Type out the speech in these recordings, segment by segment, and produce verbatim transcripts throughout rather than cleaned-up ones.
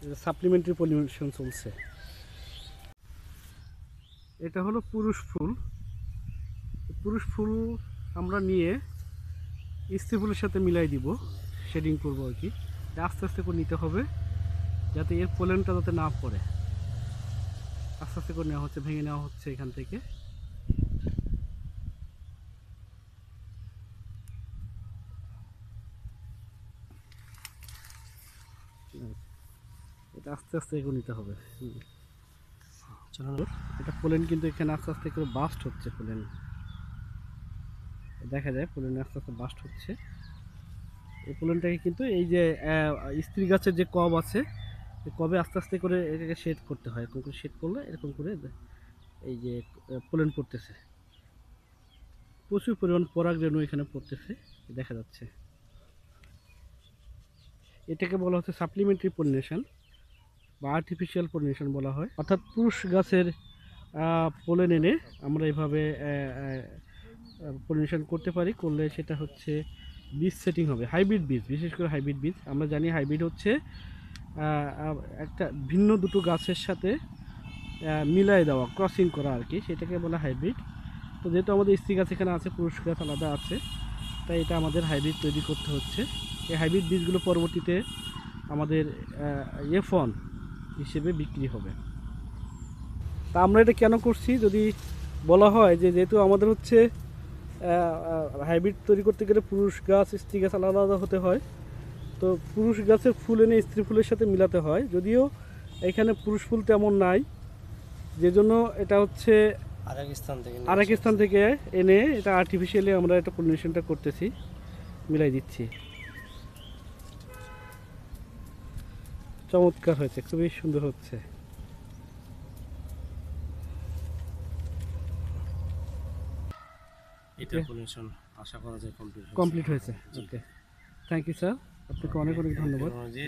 Supplementary pollination চলছে। এটা হলো পুরুষ ফুল। পুরুষ ফুল আমরা নিয়ে স্ত্রী ফুলের সাথে মিলাই দিব, শেডিং করবো আর কি। আস্তে আস্তে করে নিতে হবে যাতে এর পোলেনটা যাতে না পড়ে। আস্তে আস্তে করে নেওয়া হচ্ছে, ভেঙে নেওয়া হচ্ছে এখান থেকে। এটা আস্তে আস্তে এগুলো নিতে হবে। এটা পোলেন কিন্তু এখানে আস্তে আস্তে করে বাস্ট হচ্ছে। পোলেন দেখা যায়, পোলেন আস্তে আস্তে বাস্ট হচ্ছে। এই পোলেনটাকে কিন্তু এই যে স্ত্রী গাছের যে কব আছে, এই কবে আস্তে আস্তে করে এটাকে শেড করতে হয়। এরকম করে শেড করলে এরকম করে এই যে পোলেন পড়তেছে, প্রচুর পরিমাণ পরাগরেণু এখানে পড়তেছে দেখা যাচ্ছে। এটাকে বলা হচ্ছে সাপ্লিমেন্টারি পলিনেশন বা আর্টিফিশিয়াল পলিনেশন বলা হয়। অর্থাৎ পুরুষ গাছের পোলেন এনে আমরা এভাবে পলিনেশন করতে পারি। করলে সেটা হচ্ছে বীজ সেটিং হবে, হাইব্রিড বীজ, বিশেষ করে হাইব্রিড বীজ। আমরা জানি হাইব্রিড হচ্ছে একটা ভিন্ন দুটো গাছের সাথে মিলাই দেওয়া, ক্রসিং করা আর কি, সেটাকে বলা হাইব্রিড। তো যেহেতু আমাদের স্ত্রী গাছ এখানে আছে, পুরুষ গাছ আলাদা আছে, তাই এটা আমাদের হাইব্রিড তৈরি করতে হচ্ছে। এই হাইব্রিড বীজগুলো পরবর্তীতে আমাদের এফন হিসেবে বিক্রি হবে। তা আমরা এটা কেন করছি যদি বলা হয় যে যেহেতু আমাদের হচ্ছে হাইব্রিড তৈরি করতে গেলে পুরুষ গাছ স্ত্রী গাছ আলাদা আলাদা হতে হয়। তো পুরুষ গাছের ফুল এনে স্ত্রী ফুলের সাথে মিলাতে হয়, যদিও এখানে পুরুষ ফুল তেমন নাই, যে জন্য এটা হচ্ছে আরেক স্থান থেকে আরেক স্থান থেকে এনে এটা আর্টিফিশিয়ালি আমরা এটা পলিনেশনটা করতেছি, মিলাই দিচ্ছি। চমৎকার হয়েছে, খুবই সুন্দর হচ্ছে। এটা পলিনেশন আশা করা যায় কমপ্লিট কমপ্লিট হয়েছে। ওকে, থ্যাংক ইউ স্যার, আপনাকে অনেক অনেক ধন্যবাদ।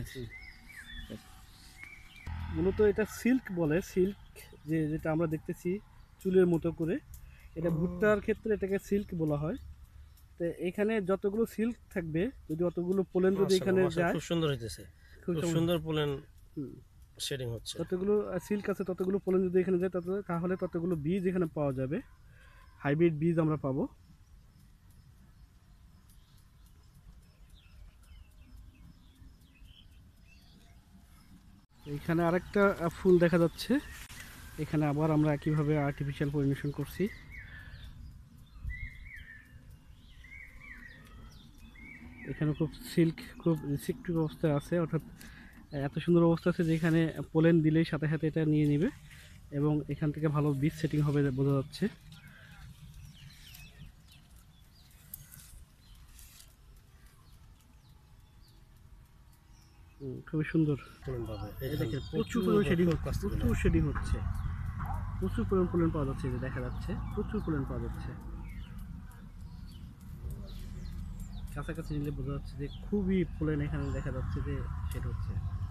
মূলত এটা সিল্ক বলে, সিল্ক যে যেটা আমরা দেখতেছি চুলের মতো করে, এটা ভুট্টার ক্ষেত্রে এটাকে সিল্ক বলা হয়। তো এখানে যতগুলো সিল্ক থাকবে, যদি অতগুলো পোলেন যদি এখানে যায়, খুব সুন্দর হইতেছে, খুব সুন্দর পোলেন শেডিং হচ্ছে। যতগুলো সিল্ক আছে ততগুলো পোলেন যদি এখানে যায়, তত তাহলে ততগুলো বীজ এখানে পাওয়া যাবে, হাইব্রিড বীজ আমরা পাবো। এখানে আরেকটা ফুল দেখা যাচ্ছে, এখানে আবার আমরা কিভাবে আর্টিফিশিয়াল পলিনেশন করছি। এখানে খুব সিল্ক, খুব রিসিপ্টিভ অবস্থায় আছে, অর্থাৎ এত সুন্দর অবস্থা আছে যেখানে পোলেন দিলেই সাথে সাথে এটা নিয়ে নেবে এবং এখান থেকে ভালো বীজ সেটিং হবে বোঝা যাচ্ছে। খুবই সুন্দর, প্রচুর পরিমাণ শেডিং হচ্ছে, প্রচুর শেডিং হচ্ছে, প্রচুর পরিমাণ পোলেন পাওয়া যাচ্ছে, যে দেখা যাচ্ছে প্রচুর পোলেন পাওয়া যাচ্ছে। কাছাকাছি নিলে বোঝা যাচ্ছে যে খুবই পোলেন এখানে দেখা যাচ্ছে যে সেটা হচ্ছে।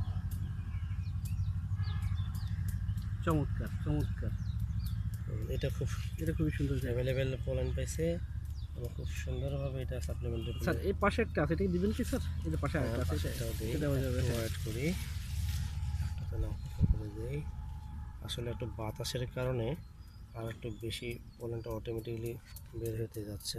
চমৎকার চমৎকার, এটা খুব এটা খুবই সুন্দর, অ্যাভেলেবেল পোলেন পাইছে, আমরা খুব সুন্দরভাবে এটা সাপ্লিমেন্টারি। স্যার এই পাশে একটা আছে, এটা দিবেন কি স্যার? এটা পাশে আরেকটা আছে, এটাও দিই, দেওয়া যাবে। ওয়েট করি একটাতে না করে দেই। আসলে একটু বাতাসের কারণে আর একটু বেশি পোলেনটা অটোমেটিক্যালি বের হতে যাচ্ছে।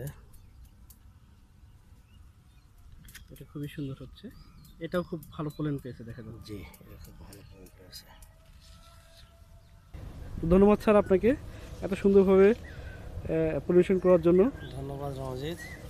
এটা খুবই সুন্দর হচ্ছে, এটাও খুব ভালো পোলেন পেয়েছে দেখা যাচ্ছে। জি, এটা খুব ভালো পোলেন পেয়েছে। ধন্যবাদ স্যার আপনাকে এত সুন্দরভাবে পলিনেশন করার জন্য। ধন্যবাদ রঞ্জিত।